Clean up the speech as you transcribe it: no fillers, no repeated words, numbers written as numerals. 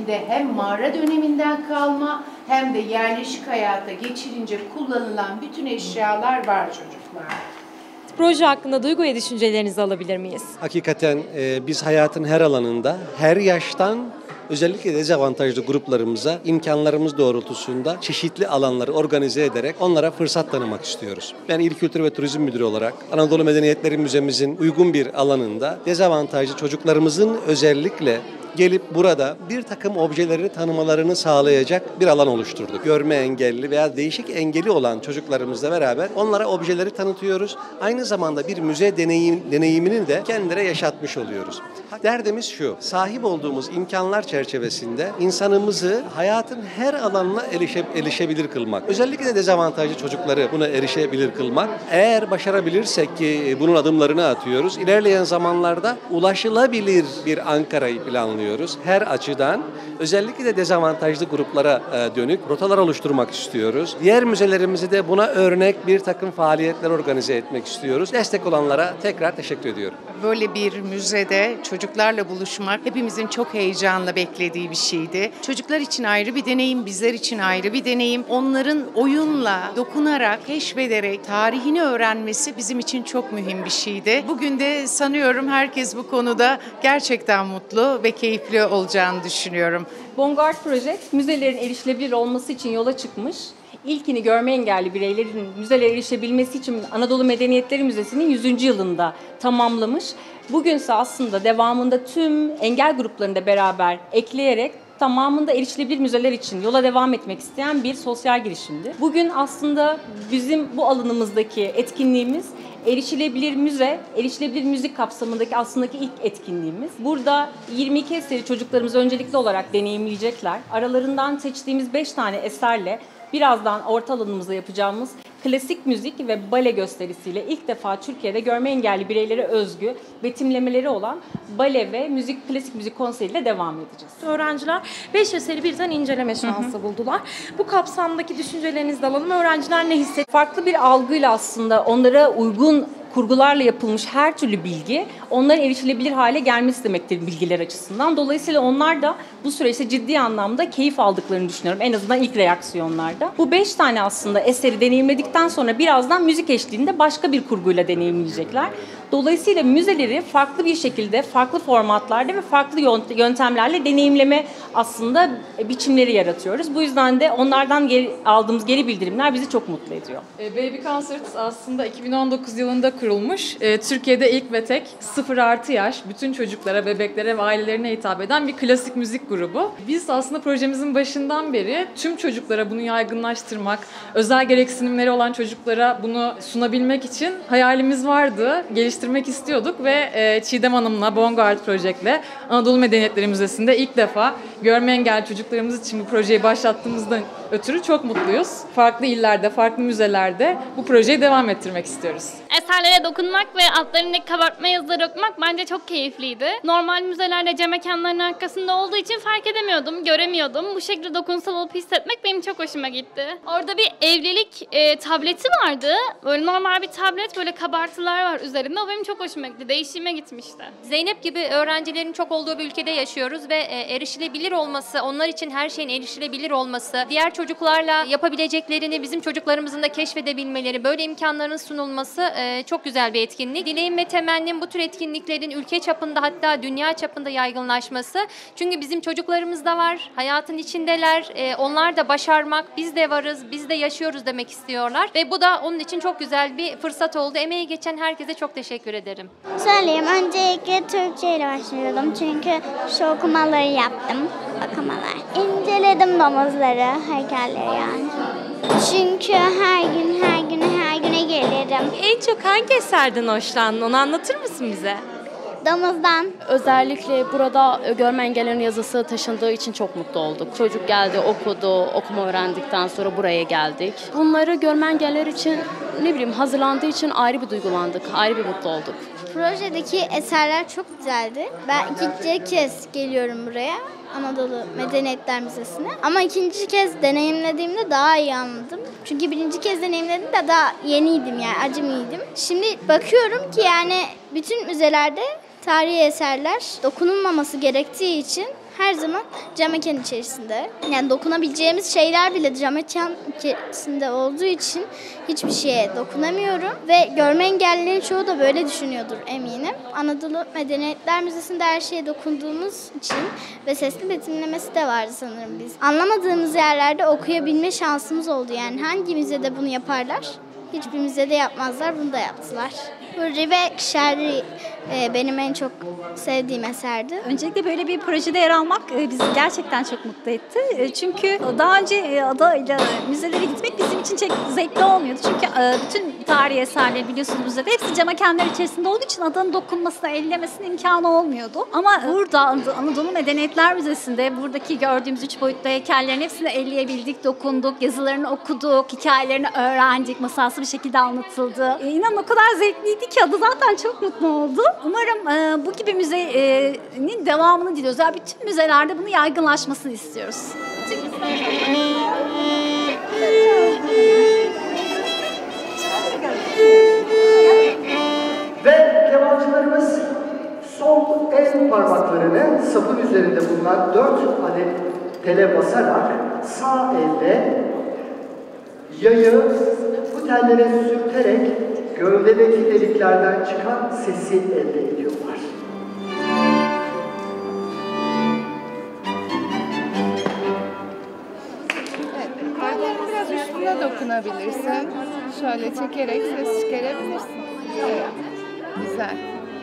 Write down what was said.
içinde hem mağara döneminden kalma hem de yerleşik hayata geçirince kullanılan bütün eşyalar var çocuklar. Proje hakkında duygu ve düşüncelerinizi alabilir miyiz? Hakikaten biz hayatın her alanında, her yaştan özellikle dezavantajlı gruplarımıza imkanlarımız doğrultusunda çeşitli alanları organize ederek onlara fırsat tanımak istiyoruz. Ben İl Kültür ve Turizm Müdürü olarak Anadolu Medeniyetleri Müzemizin uygun bir alanında dezavantajlı çocuklarımızın özellikle gelip burada bir takım objelerini tanımalarını sağlayacak bir alan oluşturduk. Görme engelli veya değişik engeli olan çocuklarımızla beraber onlara objeleri tanıtıyoruz. Aynı zamanda bir müze deneyimini de kendilerine yaşatmış oluyoruz. Derdimiz şu, sahip olduğumuz imkanlar çerçevesinde insanımızı hayatın her alanına erişebilir kılmak. Özellikle de dezavantajlı çocukları buna erişebilir kılmak. Eğer başarabilirsek ki bunun adımlarını atıyoruz, ilerleyen zamanlarda ulaşılabilir bir Ankara'yı planlıyoruz. Her açıdan özellikle de dezavantajlı gruplara dönük rotalar oluşturmak istiyoruz. Diğer müzelerimizi de buna örnek bir takım faaliyetler organize etmek istiyoruz. Destek olanlara tekrar teşekkür ediyorum. Böyle bir müzede çocuklarla buluşmak hepimizin çok heyecanla beklediği bir şeydi. Çocuklar için ayrı bir deneyim, bizler için ayrı bir deneyim. Onların oyunla, dokunarak, keşfederek tarihini öğrenmesi bizim için çok mühim bir şeydi. Bugün de sanıyorum herkes bu konuda gerçekten mutlu ve keyifli olacağını düşünüyorum. Bongard Project, müzelerin erişilebilir olması için yola çıkmış. İlkini görme engelli bireylerin müzelere erişebilmesi için Anadolu Medeniyetleri Müzesi'nin 100. yılında tamamlamış. Bugünse aslında devamında tüm engel gruplarını da beraber ekleyerek tamamında erişilebilir müzeler için yola devam etmek isteyen bir sosyal girişimdi. Bugün aslında bizim bu alanımızdaki etkinliğimiz erişilebilir müze, erişilebilir müzik kapsamındaki aslında ilk etkinliğimiz. Burada 22 eseri çocuklarımız öncelikli olarak deneyimleyecekler. Aralarından seçtiğimiz 5 tane eserle birazdan orta alanımızda yapacağımız klasik müzik ve bale gösterisiyle ilk defa Türkiye'de görme engelli bireylere özgü betimlemeleri olan bale ve klasik müzik konseriyle devam edeceğiz. Öğrenciler 5 eseri birden inceleme şansı buldular. Bu kapsamdaki düşüncelerinizi de alalım. Öğrenciler ne hissediyor? Farklı bir algıyla aslında onlara uygun kurgularla yapılmış her türlü bilgi onların erişilebilir hale gelmesi demektir bilgiler açısından. Dolayısıyla onlar da bu süreçte ciddi anlamda keyif aldıklarını düşünüyorum. En azından ilk reaksiyonlarda. Bu 5 tane aslında eseri deneyimledikten sonra birazdan müzik eşliğinde başka bir kurguyla deneyimleyecekler. Dolayısıyla müzeleri farklı bir şekilde, farklı formatlarda ve farklı yöntemlerle deneyimleme aslında biçimleri yaratıyoruz. Bu yüzden de onlardan aldığımız geri bildirimler bizi çok mutlu ediyor. Baby Concerts aslında 2019 yılında kurulmuş. Türkiye'de ilk ve tek 0-6 yaş bütün çocuklara, bebeklere ve ailelerine hitap eden bir klasik müzik grubu. Biz aslında projemizin başından beri tüm çocuklara bunu yaygınlaştırmak, özel gereksinimleri olan çocuklara bunu sunabilmek için hayalimiz vardı. Geliştirmek istiyorduk ve Çiğdem Hanım'la, Bongard Project'le Anadolu Medeniyetleri Müzesi'nde ilk defa görme engelli çocuklarımız için bu projeyi başlattığımızdan ötürü çok mutluyuz. Farklı illerde, farklı müzelerde bu projeyi devam ettirmek istiyoruz. Eserlere dokunmak ve altlarındaki kabartma yazıları okumak bence çok keyifliydi. Normal müzelerde cam mekanların arkasında olduğu için fark edemiyordum, göremiyordum. Bu şekilde dokunsal olup hissetmek benim çok hoşuma gitti. Orada bir evlilik tableti vardı. Böyle normal bir tablet, böyle kabartılar var üzerinde. O benim çok hoşuma gitti. Değişime gitmişti. Zeynep gibi öğrencilerin çok olduğu bir ülkede yaşıyoruz ve erişilebilir olması, onlar için her şeyin erişilebilir olması, diğer çocuklarla yapabileceklerini bizim çocuklarımızın da keşfedebilmeleri, böyle imkanların sunulması çok güzel bir etkinlik. Dileğim ve temennim bu tür etkinliklerin ülke çapında hatta dünya çapında yaygınlaşması. Çünkü bizim çocuklarımız da var, hayatın içindeler, onlar da başarmak, biz de varız, biz de yaşıyoruz demek istiyorlar. Ve bu da onun için çok güzel bir fırsat oldu. Emeği geçen herkese çok teşekkür ederim. Söyleyeyim, öncelikle Türkçe ile başlıyordum çünkü şu okumaları yaptım, okumalar. İnceledim domuzları, heykelleri yani. Çünkü her güne gelirim. En çok hangi eserden hoşlandın? Onu anlatır mısın bize? Domuzdan. Özellikle burada görme engellerinin yazısı taşındığı için çok mutlu olduk. Çocuk geldi, okudu, okuma öğrendikten sonra buraya geldik. Bunları görme engelleri için hazırlandığı için ayrı bir duygulandık, ayrı bir mutlu olduk. Projedeki eserler çok güzeldi. Ben ikinci kez geliyorum buraya. Anadolu Medeniyetler Müzesi'ne. Ama ikinci kez deneyimlediğimde daha iyi anladım. Çünkü birinci kez deneyimlediğimde daha yeniydim yani acemiydim. Şimdi bakıyorum ki yani bütün müzelerde tarihi eserler dokunulmaması gerektiği için her zaman cam mekan içerisinde. Yani dokunabileceğimiz şeyler bile cam mekan içerisinde olduğu için hiçbir şeye dokunamıyorum. Ve görme engellilerin çoğu da böyle düşünüyordur eminim. Anadolu Medeniyetler Müzesi'nde her şeye dokunduğumuz için ve sesli betimlemesi de vardı sanırım biz. Anlamadığımız yerlerde okuyabilme şansımız oldu. Yani hangi müzede bunu yaparlar? Hiçbir müzede yapmazlar, bunu da yaptılar. Hurri ve Şerri benim en çok sevdiğim eserdi. Öncelikle böyle bir projede yer almak bizi gerçekten çok mutlu etti. Çünkü daha önce adayla müzelere gitmek bizim için çok zevkli olmuyordu. Çünkü bütün tarihi eserleri biliyorsunuz müzede hepsi cam mekanlar içerisinde olduğu için adanın dokunmasına, ellemesine imkanı olmuyordu. Ama burada Anadolu Medeniyetler Müzesi'nde buradaki gördüğümüz 3 boyutlu heykellerin hepsini elleyebildik, dokunduk, yazılarını okuduk, hikayelerini öğrendik, masalsı bir şekilde anlatıldı. İnanın o kadar zevkliydi ki adı zaten çok mutlu oldu. Umarım bu gibi müzenin devamını diliyoruz. Yani bütün müzelerde bunu yaygınlaşmasını istiyoruz. Ve kebapçılarımız sol el parmaklarını sapın üzerinde bulunan 4 adet tele basarak sağ elde yayı bu tellere sürterek gövdedeki deliklerden çıkan sesi elde ediyorlar. Evet, kallerin biraz üstüne dokunabilirsin. Şöyle çekerek ses çıkarabilirsin. Evet, güzel.